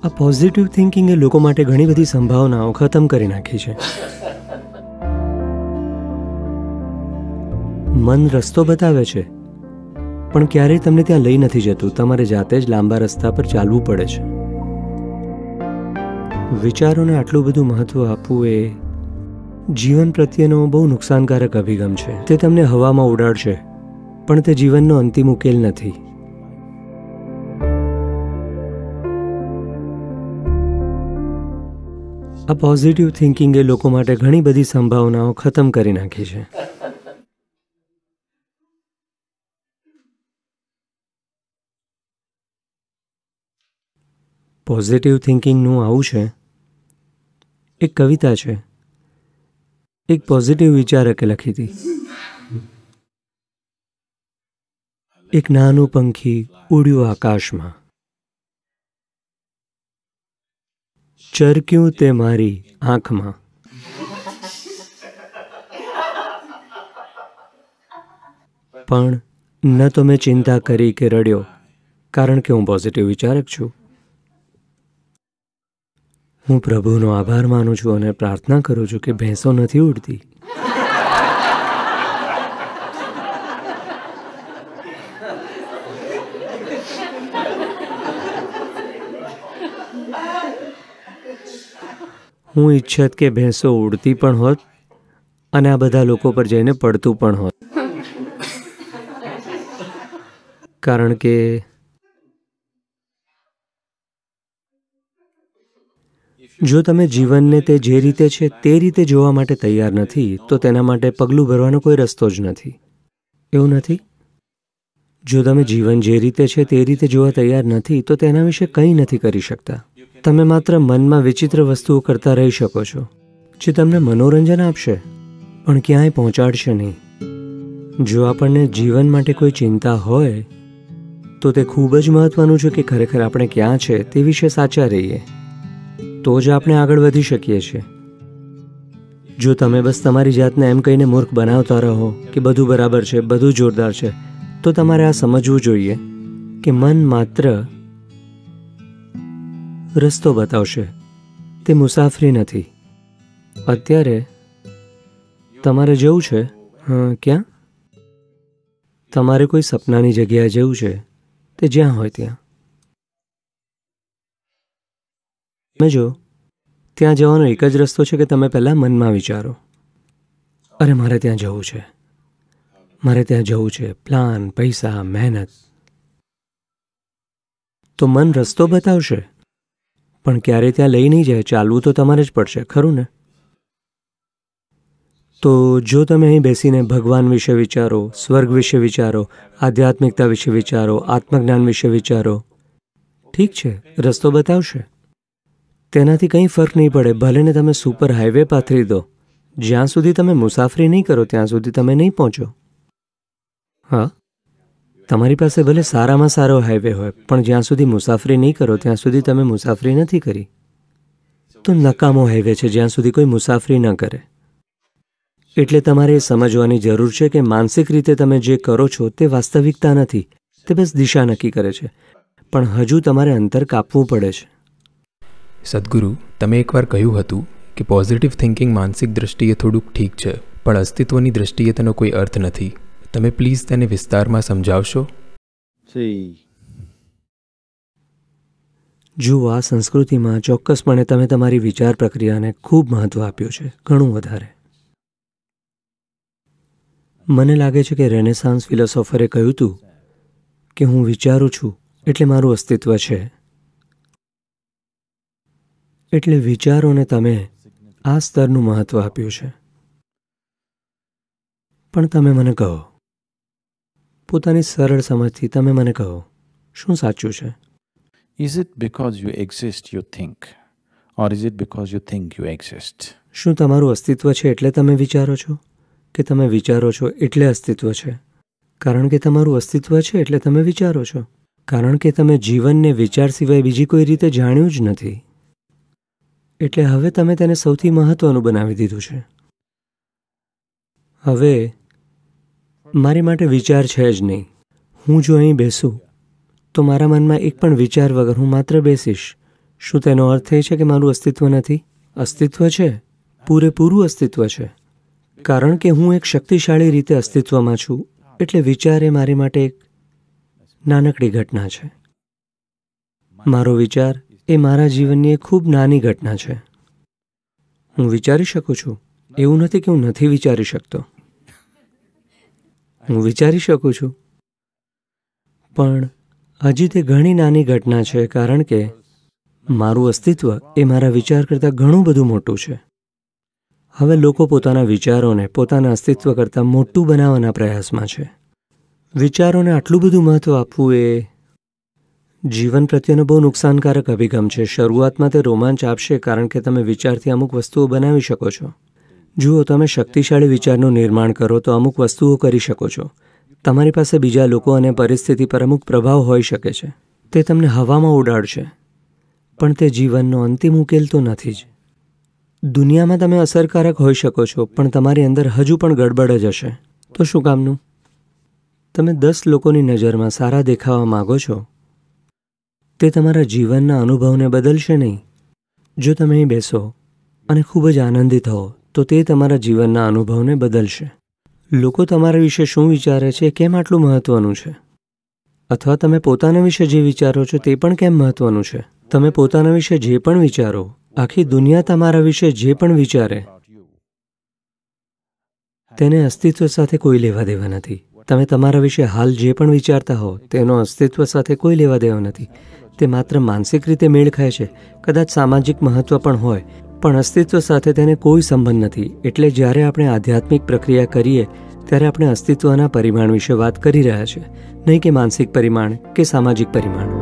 આ પોઝિટિવ થિંકિંગે લોકો માટે ઘણી બધી સંભાવનાઓ ખતમ કરી નાખી છે. મન રસ્તો બતાવે છે, પણ ક્યારેય તમને ત્યાં લઈ નથી જતું. તમારે જાતે જ લાંબા રસ્તા પર ચાલવું પડે છે. વિચારોને આટલું બધું મહત્વ આપવું એ જીવન પ્રત્યેનો બહુ નુકસાનકારક અભિગમ છે. તે તમને હવામાં ઉડાડશે, પણ તે જીવનનો અંતિમ ઉકેલ નથી. આ પોઝિટિવ થિંકિંગે લોકો માટે ઘણી બધી સંભાવનાઓ ખતમ કરી નાખી છે. પોઝિટિવ થિંકિંગનું આવું છે. એક કવિતા છે, એક પોઝિટિવ વિચારકે લખી હતી. એક નાનું પંખી ઉડ્યું આકાશમાં, ચરક્યું તે મારી આંખમાં. પણ ન તો મેં ચિંતા કરી કે રડ્યો, કારણ કે હું પોઝિટિવ વિચારક છું. હું પ્રભુનો આભાર માનું છું અને પ્રાર્થના કરું છું કે ભેંસો નથી ઉડતી. હું ઈચ્છત કે ભેંસો ઉડતી પણ હોત અને આ બધા લોકો પર જઈને પડતું પણ હોત. કારણ કે જો તમે જીવનને તે જે રીતે છે તે રીતે જોવા માટે તૈયાર નથી, તો તેના માટે પગલું ભરવાનો કોઈ રસ્તો જ નથી. એવું નથી? જો તમે જીવન જે રીતે છે તે રીતે જોવા તૈયાર નથી, તો તેના વિશે કંઈ નથી કરી શકતા. તમે માત્ર મનમાં વિચિત્ર વસ્તુઓ કરતા રહી શકો છો, જે તમને મનોરંજન આપશે, પણ ક્યાંય પહોંચાડશે નહીં. જો આપણને જીવન માટે કોઈ ચિંતા હોય, તો તે ખૂબ જ મહત્વનું છે કે ખરેખર આપણે ક્યાં છે તે વિશે સાચા રહીએ, તો જ આપણે આગળ વધી શકીએ છીએ. જો તમે બસ તમારી જાતને એમ કહીને મૂર્ખ બનાવતા રહો કે બધું બરાબર છે, બધું જોરદાર છે, તો તમારે આ સમજવું જોઈએ કે મન માત્ર રસ્તો બતાવશે, તે મુસાફરી નથી. અત્યારે તમારે જવું છે, ક્યાં? તમારે કોઈ સપનાની જગ્યાએ જવું છે, તે જ્યાં હોય ત્યાં. સમજો, ત્યાં જવાનો એક જ રસ્તો છે કે તમે પહેલાં મનમાં વિચારો, અરે મારે ત્યાં જવું છે, મારે ત્યાં જવું છે. પ્લાન, પૈસા, મહેનત. તો મન રસ્તો બતાવશે, પણ ક્યારેય ત્યાં લઈ નહીં જાય. ચાલવું તો તમારે જ પડશે, ખરું ને? તો જો તમે અહીં બેસીને ભગવાન વિશે વિચારો, સ્વર્ગ વિશે વિચારો, આધ્યાત્મિકતા વિશે વિચારો, આત્મજ્ઞાન વિશે વિચારો, ઠીક છે, રસ્તો બતાવશે. તેનાથી કંઈ ફર્ક નહીં પડે. ભલે ને તમે સુપર હાઈવે પાથરી દો, જ્યાં સુધી તમે મુસાફરી નહીં કરો ત્યાં સુધી તમે નહીં પહોંચો. હા, તમારી પાસે ભલે સારામાં સારો હાઈવે હોય, પણ જ્યાં સુધી મુસાફરી નહીં કરો ત્યાં સુધી તમે મુસાફરી નથી કરી. તો નકામો હાઈવે છે જ્યાં સુધી કોઈ મુસાફરી ન કરે. એટલે તમારે એ સમજવાની જરૂર છે કે માનસિક રીતે તમે જે કરો છો તે વાસ્તવિકતા નથી, તે બસ દિશા નક્કી કરે છે. પણ હજુ તમારે અંતર કાપવું પડે છે. સદગુરુ, તમે એકવાર કહ્યું હતું કે પોઝિટિવ થિંકિંગ માનસિક દૃષ્ટિએ થોડુંક ઠીક છે, પણ અસ્તિત્વની દૃષ્ટિએ તેનો કોઈ અર્થ નથી. તમે પ્લીઝ તેને વિસ્તારમાં સમજાવશો? જુઓ, આ સંસ્કૃતિમાં ચોક્કસપણે તમે તમારી વિચાર પ્રક્રિયાને ખૂબ મહત્ત્વ આપ્યું છે, ઘણું વધારે. મને લાગે છે કે રેનેસાન્સ ફિલોસોફરે કહ્યું હતું કે હું વિચારું છું એટલે મારું અસ્તિત્વ છે. એટલે વિચારોને તમે આ સ્તરનું મહત્ત્વ આપ્યું છે. પણ તમે મને કહો, પોતાની સરળ સમજથી તમે મને કહો, શું સાચું છે? Is it because you exist you think, or is it because you think you exist? શું તમારું અસ્તિત્વ છે એટલે તમે વિચારો છો, કે તમે વિચારો છો એટલે અસ્તિત્વ છે? કારણ કે તમારું અસ્તિત્વ છે એટલે તમે વિચારો છો. કારણ કે તમે જીવનને વિચાર સિવાય બીજી કોઈ રીતે જાણ્યું જ નથી. એટલે હવે તમે તેને સૌથી મહત્ત્વનું બનાવી દીધું છે. હવે મારી માટે વિચાર છે જ નહીં. હું જો અહીં બેસું તો મારા મનમાં એક પણ વિચાર વગર હું માત્ર બેસીશ. શું તેનો અર્થ એ છે કે મારું અસ્તિત્વ નથી? અસ્તિત્વ છે, પૂરેપૂરું અસ્તિત્વ છે. કારણ કે હું એક શક્તિશાળી રીતે અસ્તિત્વમાં છું, એટલે વિચાર એ મારી માટે એક નાનકડી ઘટના છે. મારો વિચાર એ મારા જીવનની એક ખૂબ નાની ઘટના છે. હું વિચારી શકું છું, એવું નથી કે હું નથી વિચારી શકતો. હું વિચારી શકું છું, પણ હજી તે ઘણી નાની ઘટના છે, કારણ કે મારું અસ્તિત્વ એ મારા વિચાર કરતાં ઘણું બધું મોટું છે. હવે લોકો પોતાના વિચારોને પોતાના અસ્તિત્વ કરતાં મોટું બનાવવાના પ્રયાસમાં છે. વિચારોને આટલું બધું મહત્ત્વ આપવું એ જીવન પ્રત્યેનો બહુ નુકસાનકારક અભિગમ છે. શરૂઆતમાં તે રોમાંચ આપશે, કારણ કે તમે વિચારથી અમુક વસ્તુઓ બનાવી શકો છો. જુઓ, તમે શક્તિશાળી વિચારનું નિર્માણ કરો તો અમુક વસ્તુઓ કરી શકો છો. તમારી પાસે બીજા લોકો અને પરિસ્થિતિ પર અમુક પ્રભાવ હોઈ શકે છે. તે તમને હવામાં ઉડાડશે, પણ તે જીવનનો અંતિમ ઉકેલ તો નથી જ. દુનિયામાં તમે અસરકારક હોઈ શકો છો, પણ તમારી અંદર હજુ પણ ગડબડ જ હશે. તો શું કામનું? તમે 10 લોકોની નજરમાં સારા દેખાવા માગો છો, તે તમારા જીવનના અનુભવને બદલશે નહીં. જો તમે અહીં બેસો અને ખૂબ જ આનંદિત હો, તો તે તમારા જીવનના અનુભવને બદલશે. લોકો તમારા વિશે શું વિચારે છે એ કેમ આટલું મહત્ત્વનું છે? અથવા તમે પોતાના વિશે જે વિચારો છો તે પણ કેમ મહત્ત્વનું છે? તમે પોતાના વિશે જે પણ વિચારો, આખી દુનિયા તમારા વિશે જે પણ વિચારે, તેને અસ્તિત્વ સાથે કોઈ લેવા દેવા નથી. તમે તમારા વિશે હાલ જે પણ વિચારતા હો, તેનો અસ્તિત્વ સાથે કોઈ લેવા દેવા નથી. તે માત્ર માનસિક રીતે મેળ ખાય છે, કદાચ સામાજિક મહત્ત્વ પણ હોય, પણ અસ્તિત્વ સાથે તેને કોઈ સંબંધ નથી. એટલે જ્યારે આપણે આધ્યાત્મિક પ્રક્રિયા કરીએ ત્યારે આપણે અસ્તિત્વના પરિમાણ વિશે વાત કરી રહ્યા છીએ, નહીં કે માનસિક પરિમાણ કે સામાજિક પરિમાણ.